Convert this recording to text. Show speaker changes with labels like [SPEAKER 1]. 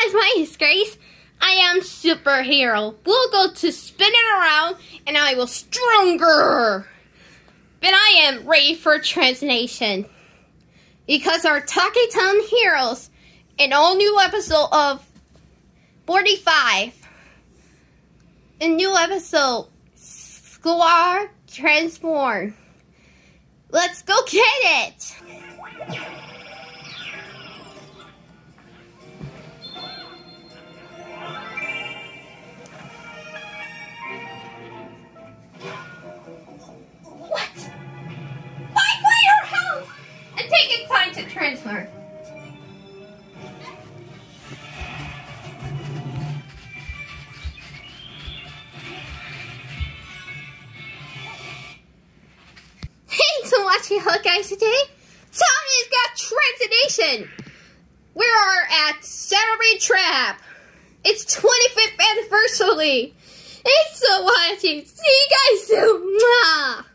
[SPEAKER 1] guys, my name is Grace. I am superhero. We'll go to spinning around and I will stronger. But I am ready for transformation. Because our Talking Town Heroes, an all new episode of 45. A new episode, Squad Transform. Let's go get it! What? Why play your house and take its time to transfer? Thanks for watching, guys. Today, Tommy's got Transformation. We are at Saturday Trap. It's 25th anniversary. Thanks for watching. See you guys soon. Mwah.